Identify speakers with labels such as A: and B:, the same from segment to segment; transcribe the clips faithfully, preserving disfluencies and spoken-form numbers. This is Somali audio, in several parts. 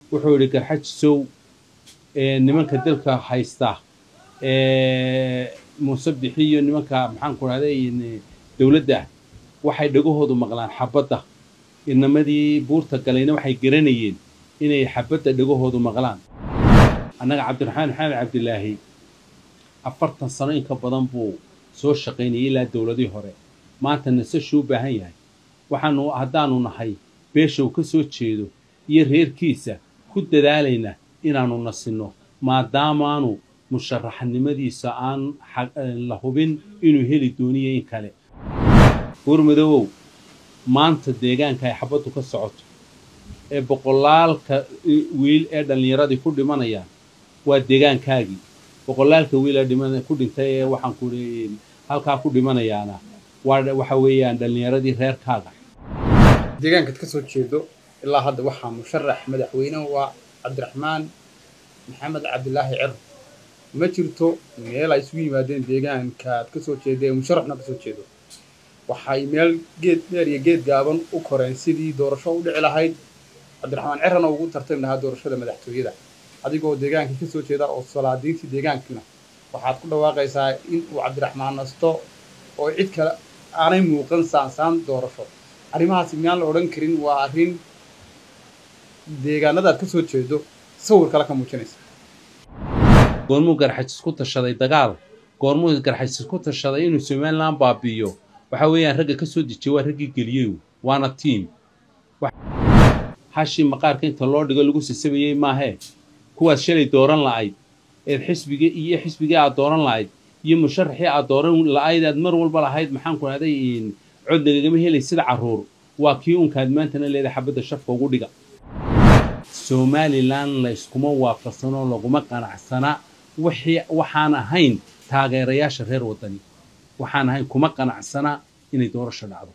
A: wuxuu yidhi garxajisow nimanka dalka haysta muuse bixiyo nimanka maxaan ku rahday dowladda waxay dhagahoodu maqlaan xabadda inamadii buurta galayna waxay garanayeen inay xabadda dhagahoodu maqlaan annaga cabdiraxmaan maxamed cabdilaahi afartan sano in ka badan buu soo shaqaynayay ilaa dowladii hore maanta nasashuu u baahan yahay waxaanu haddaanu nahay beesha uu ka soo jeedo iyo reerkiisa ku dadaalayna inaanu nasinno maadaamaanu musharaxnimadiisa aan la hubin inuu heli dooniyo in kale buurmadowow maanta deegaanka ay xabaddu ka socoto ee boqolaalka wiil ee dhallinyaradii ku dhimanayaan waa deegaankaagii boqolaalka wiil ee ku dhintay ee waxaan ku halkaa ku dhimanayaana waa waxa weeyaan dhallinyaradii reerkaaga
B: deegaankaad ka soo jeedo ilaa hadda waxaa musharax madaxweyne waa cabdiraxmaan maxamed cabdilaahi cir ma jirto meel ay isugu yimaadeen deegaankaad ka soo jeeda ee musharaxna ka soo jeedo waxay meel geed dheer iyo geed gaaban u koreen sidii doorasho u dhici lahayd cabdiraxmaan cirana ugu tartami lahaa doorashada madaxtooyada adigoo deegaankii ka soo jeeda oo salaadiintii deegaankiina waxaad ku dhawaaqaysaa in uu cabdiraxmaan nasto oo cid kale aanay muuqan saansaan doorasho arrimahaasi miyaan la odhan karin waa arrin deegaanadaad ka soo jeedo sawir kale ka muujinaysa
A: goormuu garxajis ku tashaday dagaal goormuu garxajis ku tashaday inuu somaliland baabi'iyo waxa weeyaan ragga ka soo dejiyay waa raggii geliyey waana tiim hashii maqaarka inta loo dhigo lagu sasabayey maahee kuwaas shalay dooran la'ayd eed xisbiga iyo xisbigii aad dooran la'ayd iyo musharaxii aad dooran la'ayd aad mar walba lahayd maxaan ku rahday cod nagagama helay sida carruur waa kii unkaad maantana leedahay xabadda shafka ugu dhiga somaliland la iskuma waafaqsano laguma qanacsana wixii waxaan ahayn taageerayaasha reer waddani waxaan ahayn kuma qanacsana inay doorasho dhacdo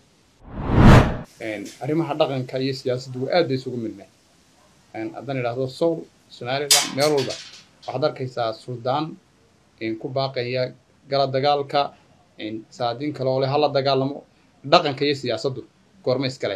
B: arrimaha dhaqanka iyo siyaasaddu aad bay isugu midnay haddaan idhaahdo sool somaliland meel walba waxaad arkaysaa suldaan ku baaqaya gala dagaalka saadiin kale oo leh hala dagaalamo dhaqanka iyo siyaasaddu goorma iskale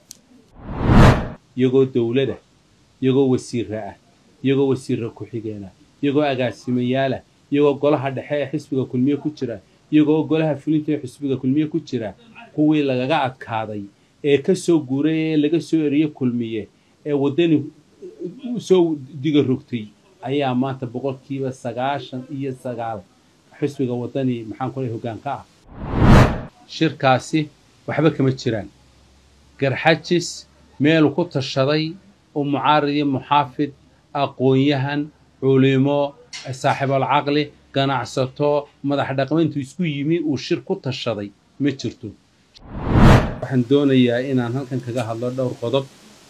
A: iyagoo dowladda iyagoo wasiirra ah iyagoo wasiirra ku-xigeena iyagoo agaasimayaala iyagoo golaha dhexe ee xisbiga kulmiye ku jira iyagoo golaha fulinta ee xisbiga kulmiye ku jira kuwii lagaga adkaaday ee ka soo guuray ee laga soo eriye kulmiye ee waddani soo diga rogtay ayaa maanta boqolkiiba sagaashan iyo sagaal xisbiga waddani maxaan ku leeyahay hoggaanka ah shirkaasi waxba kama jiraan garxajis meel ku tashaday oo mucaarid iyo muxaafid aqoon-yahan culimo saaxiibul caqli ganacsato madax dhaqameyntu isku yimi uu shir ku tashaday ma jirto waxaan doonayaa inaan halkan kaga hadlo dhowr qodob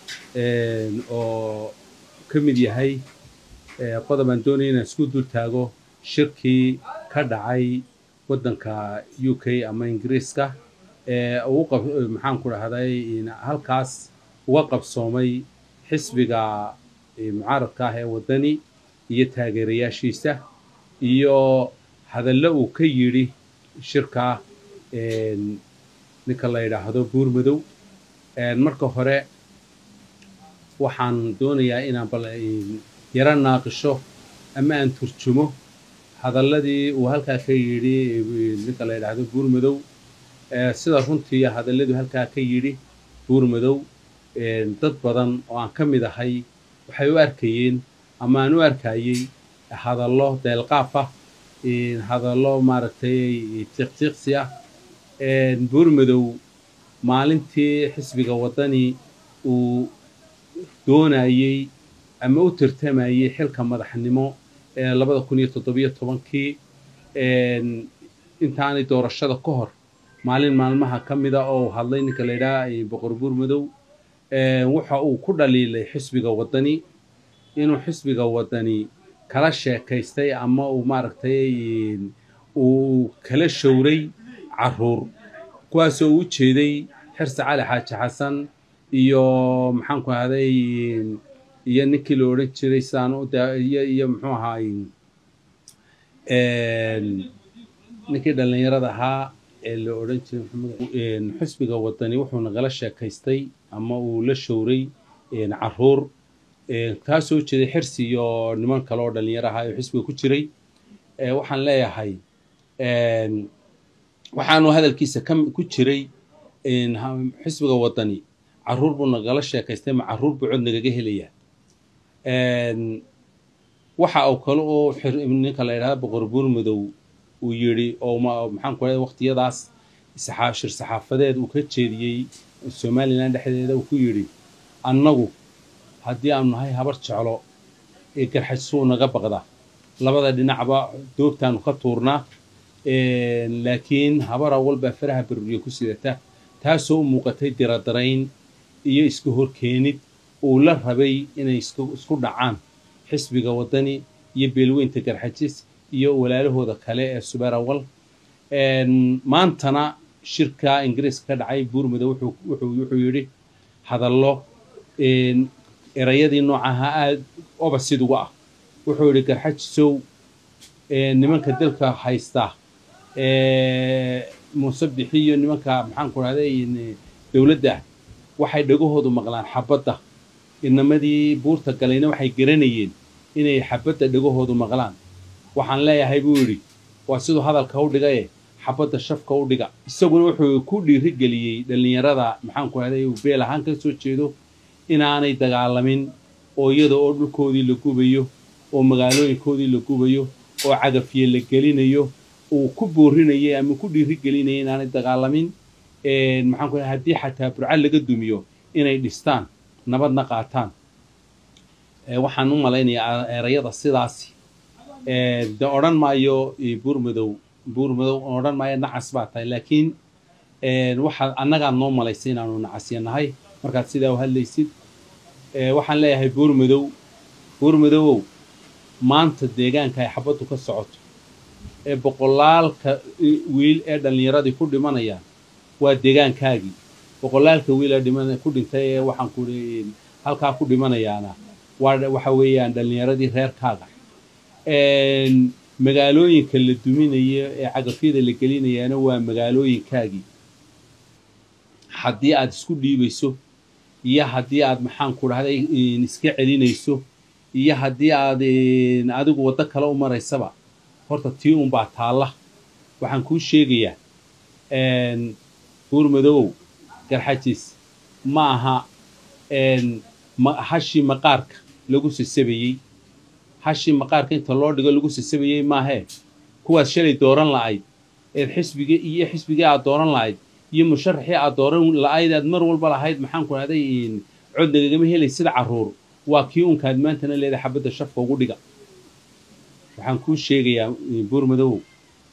A: oo ka mid yahay qodob aan doonaya inaan isku dul taago shirkii ka dhacay waddanka u k ama ingiriiska ee uu maxaan ku dhahday halkaas uga qabsoomay xisbiga mucaaradka ah ee waddani iyo taageerayaashiisa iyo hadallo uu ka yidhi shirka ninka la yidhaahdo buurmadow marka hore waxaan doonayaa inaan bal yaro naaqisho ama aan turjumo hadalladii uu halkaa ka yidhi ninka la yidhaahdo buurmadow sida runtii hadalladuu halkaa ka yidhi buurmadow dad badan oo aan ka mid ahay waxay u arkayeen ama aan u arkayey hadallo deelqaaf ah hadallo maaragtay tiiqtiiqsi ah buurmadow maalintii xisbiga waddani uu doonayey ama u tartamayey xilka madaxnimo ee labada kun iyo toddobiyo tobankii intaanay doorashada ka hor maalin maalmaha ka mida oo hadlay ninka la yidhaha boqor buurmadow waxa uu ku dhaliilay xisbiga waddani inuu xisbiga waddani kala sheekaystay ama uu maaragtay uu kala showray carruur kuwaasoo u jeeday xirsi cali xaaji xasan iyo maxaan ku ahday iyo ninkii la odhan jiray sidaan iyo iyo muxuu ahaay ninkii dhallinyarada ahaa ee la odhan jiray xisbiga waddani wuxuu nagala sheekaystay ama uu la showray carruur kaasoo jeeday xirsi iyo niman kale oo dhalinyaraha oo xisbiga ku jiray waxaan leeyahay waxaanu hadalkiisa ku jiray xisbiga wadani caruur buu nagala sheekaystay ma caruur buu cod nagaga helaya waxa uu kale oo ninka la yidhahda boqor buur madow uu yidhi oo maxaan ku leeyahay waqtiyadaas shir saxaafadeed uu ka jeediyey somaliland dhexdeeda uu ku yidhi annagu haddii aanu nahay habar jeclo ee garxajsuu naga baqda labada dhinacba doogtaanu ka tuurnaa laakiin habara walba faraha baruriye ku sidata taasoo u muuqatay diradarayn iyo iska horkeenid uu la rabay inay isku dhacaan xisbiga wadani iyo beelweynta garxajis iyo walaalahooda kale ee subeerawal maantana shirka ingiriiska ka dhacay buur madow wuxuu yidhi hadallo erayadii noocaha aad obasid uga ah wuxuu yidhi garxajisow nimanka dalka haysta muusabixi iyo nimanka maxaan ku dhahday dowladda waxay dhagahoodu maqlaan xabadda inamadii buurta galayna waxay garanayeen inay xabadda dhagahoodu maqlaan waxaan leeyahay buu yidhi waa siduu hadalka u dhigaye xabadda shafka u dhiga isaguna wuxuu ku dhiirigeliyey dhallinyarada maxaan ku dhahday uu beel ahaan ka soo jeedo inaanay dagaalamin oo iyada oo dhulkoodii la gubayo oo magaalooyinkoodii la gubayo oo cagafye la gelinayo uu ku boorinayay ama ku dhiirigelinayay inaanay dagaalamin maxaan ku dhahay haddii xataa burca laga dumiyo inay dhistaan nabadna qaataan waxaan u malaynayaa erayada sidaasi de odhan maayo buur madow buur madow odhan maayo nacas baa tahay laakiin waxaad annagaa noo malaysay inaanu nacasyanahay markaad sidaa u hadlaysid waxaan leeyahay buur madow buur madowow maanta deegaanka ay xabaddu ka socoto ee boqolaalka wiil ee dhallinyaradii ku dhimanayaan waa deegaankaagii boqolaalka wiil ee dhiman ku dhintay ee waxaan ku halkaa ku dhimanayaana waa waxa weeyaan dhallinyaradii reerkaaga magaalooyinka la duminayo ee cagafyada la gelinayaana waa magaalooyinkaagii haddii aad isku dhiibayso iyo haddii aad maxaan ku dhahday iska celinayso iyo haddii aad adigu waddo kale u maraysaba horta tii unbaa taalla waxaan kuu sheegayaa buur madowow garxajis ma aha hashii maqaarka lagu sasabayey hashii maqaarka inta loo dhigo lagu sasabayey maahee kuwaad shalay dooran la'ayd eed xisbiga iyo xisbigii aad dooran la'ayd iyo musharaxii aad dooran la'ayd aad mar walba lahayd maxaan ku dhahday cod nagagama helay sida carruur waa kii unkaad maantana leedahay xabadda shafka ugu dhiga waxaan kuu sheegayaa buur madowow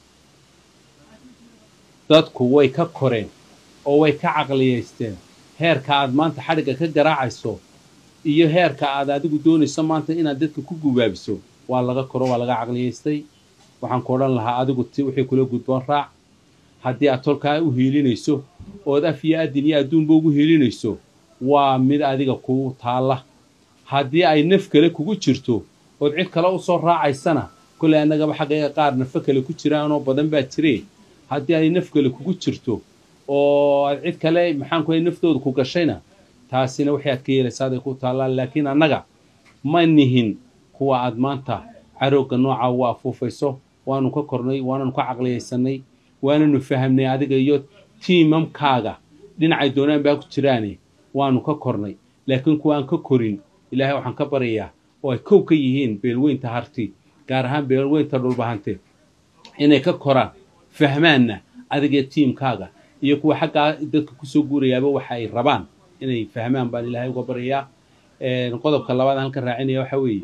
A: dadku way ka koreen oo way ka caqliyaysteen heerka aad maanta xadhigga ka garaacayso iyo heerka aad adigu doonayso maanta inaad dadka ku gubaabiso waa laga koro waa laga caqliyaystay waxaan ku odhan lahaa adigu ti wixii kula gudboon raac haddii aad tolkaa u hiilinayso ood af iyo adin iyo adduunba ugu hiilinayso waa mid adiga kuu taalla haddii ay naf kale kugu jirto ood cid kale u soo raacaysana kolley annagaba xaggayga qaar nafo kale ku jiraanoo badan baa jiree haddii ay naf kale kugu jirto oo aad cid kale maxaan ku naftooda ku gashayna taasina waxay aad ka yeelaysaa aday ku taallaan laakiin annaga ma nihin kuwa aad maanta carowga nooca u afuufayso waanu ka kornay waananu ka caqliyaysanay waananu fahamnay adiga iyo tiimamkaaga dhinacay doonaan baa ku jiraane waanu ka kornay laakiin kuwa aan ka korin ilaahay waxaan ka baryayaa oo ay kow ka yihiin beelweynta harti gaar ahaan beelweynta dhulbahante inay ka koraan fahmaanna adiga tiimkaaga iyo kuwa xaggaa dadka kusoo guurayaaba waxa ay rabaan inay fahmaan baan ilaahay uga baryayaa qodobka labaad halka raacinaya waxa weeye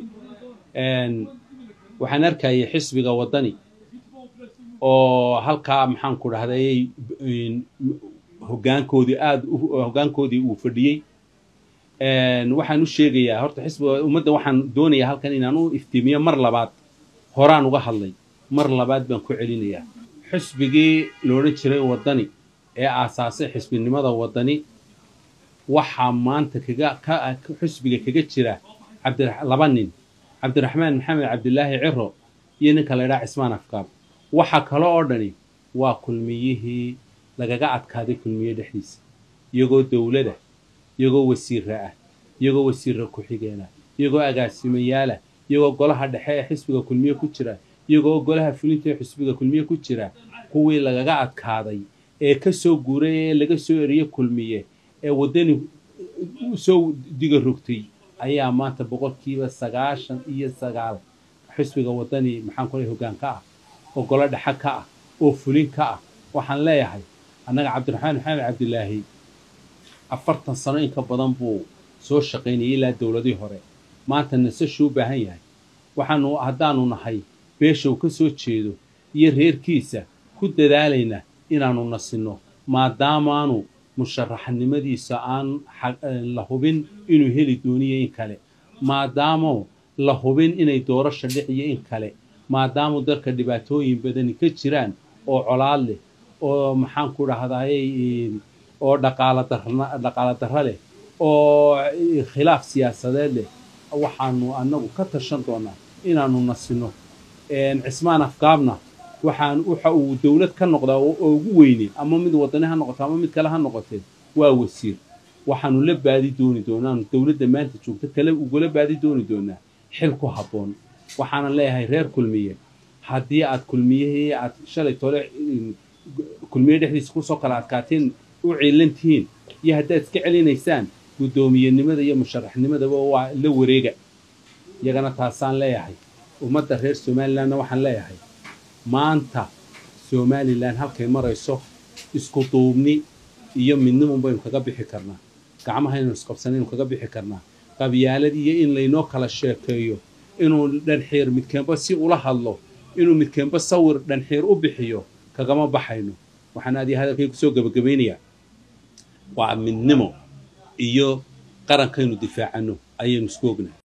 A: waxaan arkayay xisbiga wadani oo halkaa maxaan ku dhahday hoggaankoodii aad hoggaankoodii uu fadhiyey waxaan u sheegayaa horta xisbiga ummadda waxaan doonayaa halkan inaan u iftiimiyo mar labaad horaan uga hadlay mar labaad baan ku celinayaa xisbigii loodhan jiray wadani ee aasaasay xisbinimada wadani waxaa maanta kaga ka xisbiga kaga jira cabdi laba nin cabdiraxmaan maxamed cabdilaahi ciro iyo ninka la yidhaha cismaan afkaab waxa kale oo dhani waa kulmiyihii lagaga adkaaday kulmiye dhexdiisa iyagoo dowlada iyagoo wasiira ah iyagoo wasiira ku-xigeena iyagoo agaasimayaala iyagoo golaha dhexe ee xisbiga kulmiye ku jira iyagoo golaha fulinta ee xisbiga kulmiye ku jira kuwii lagaga adkaaday ee ka soo guuray ee laga soo eriyay kulmiye ee wadani soo diga rogtay ayaa maanta boqolkiiba sagaashan iyo sagaal xisbiga wadani maxaan ku leeyahay hoggaan ka ah oo golo dhexe ka ah oo fulin ka ah waxaan leeyahay annaga cabdiraxmaan maxamed cabdilaahi afartan sano in ka badan buu soo shaqaynayay ilaa dowladii hore maanta nasashuu u baahan yahay waxaanu haddaanu nahay beesha uu ka soo jeedo iyo reerkiisa ku dadaalayna inaanu nasino maadaamaanu musharaxnimadiisa aan la hubin inuu heli dooniyo in kale maadaama la hubin inay doorasho dhiciyo in kale maadaama dalka dhibaatooyin badani ka jiraan oo colaad leh oo maxaan ku dhahdaayay oo dhaqaala darna dhaqaala darra leh oo khilaaf siyaasadeed leh waxaanu annagu ka tashan doonaa inaanu nasino cismaan afgaabna waxaan waxa uu dawlad ka noqdaa oo ugu weynay ama mid wadani ha noqoto ama mid kale ha noqotee waa wasiir waxaanu la baadi dooni doonaa dawladda maanta joogta kale ugula baadi dooni doonaa xil ku habboon waxaana leeyahay reer kulmiye haddii aad kulmiyihii aad shalay tole kulmiye dhexdiisa kusoo kala adkaateen u ciilantihiin iyo haddaad iska celinaysaan guddoomiyenimada iyo musharaxnimadaba waa la wareega iyagana taasaan leeyahay ummadda reer somalilandna waxaan leeyahay maanta somaliland halkay marayso isku duubni iyo midnimo baynu kaga bixi karnaa gacmahaynu isqabsanaynu kaga bixi karnaa qabyaalad iyo in laynoo kala sheekeeyo inuu dhanxiir midkeenba si ula hadlo inuu midkeenba sawir dhanxiir u bixiyo kagama baxayno waxaan aad iyo hadalkay kusoo gabagabaynayaa waa midnimo iyo qarankaynu difaacano ayaynu isku ognahay